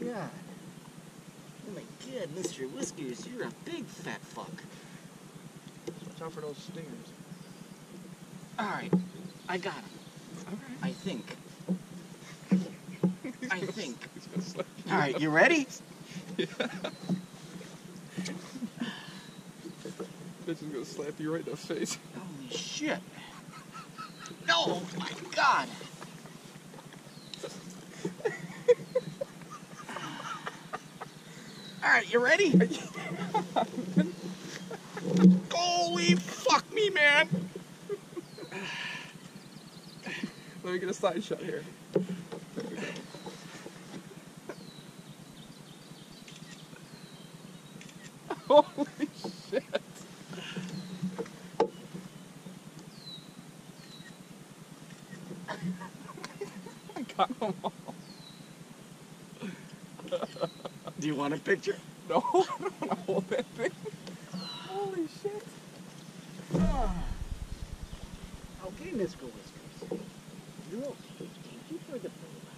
God. Oh my God, Mr. Whiskers, you're a big fat fuck. Watch out for those stingers. Alright, I got him. Okay. I think. He's gonna slap you. Alright, you ready? Yeah. Bitch is gonna slap you right in the face. Holy shit. Oh my God. Alright, you ready? Holy fuck me, man! Let me get a side shot here. There we go. Holy shit! I got them all. Do you want a picture? No, I don't want to hold that thing. Holy shit. Okay, Mr. Whiskers. No, thank you for the